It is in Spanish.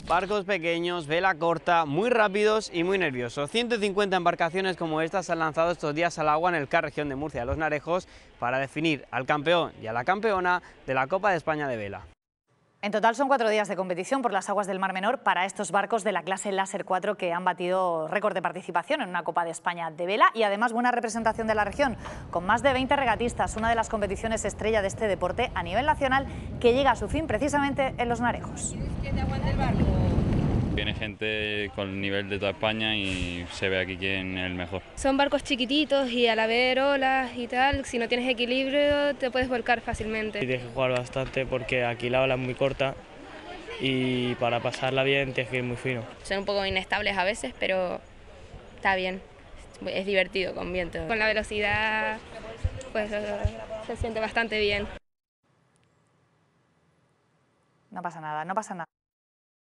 Barcos pequeños, vela corta, muy rápidos y muy nerviosos. 150 embarcaciones como estas se han lanzado estos días al agua en el CAR Región de Murcia, Los Narejos, para definir al campeón y a la campeona de la Copa de España de Vela. En total son 4 días de competición por las aguas del Mar Menor para estos barcos de la clase Láser 4 que han batido récord de participación en una Copa de España de vela y además buena representación de la región, con más de 20 regatistas, una de las competiciones estrella de este deporte a nivel nacional que llega a su fin precisamente en Los Narejos. Viene gente con el nivel de toda España y se ve aquí quién es el mejor. Son barcos chiquititos y al haber olas y tal, si no tienes equilibrio te puedes volcar fácilmente. Tienes que jugar bastante porque aquí la ola es muy corta y para pasarla bien tienes que ir muy fino. Son un poco inestables a veces, pero está bien, es divertido con viento. Con la velocidad pues se siente bastante bien. No pasa nada, no pasa nada.